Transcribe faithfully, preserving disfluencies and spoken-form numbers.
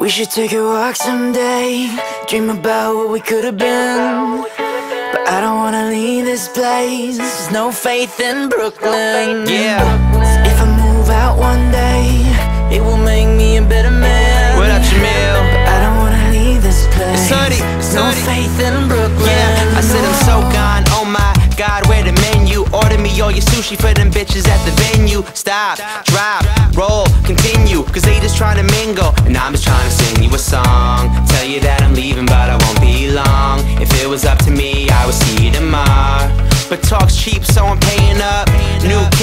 We should take a walk someday, dream about what we could have been. But I don't wanna leave this place, there's no faith in Brooklyn. Yeah. If I move out one day, it will make me a better man. What up, Jamil? But I don't wanna leave this place, It's Hoodie, it's no Hoodie. faith in Brooklyn. Yeah, I said I'm so gone, oh my God, where the menu? Order me all your sushi for them bitches at the venue. Stop, drop, roll, continue, cause they just trying to mingle, and I'm just trying to sing you a song. Tell you that I'm leaving, but I won't be long. If it was up to me, I would see you tomorrow. But talk's cheap, so I'm paying up. New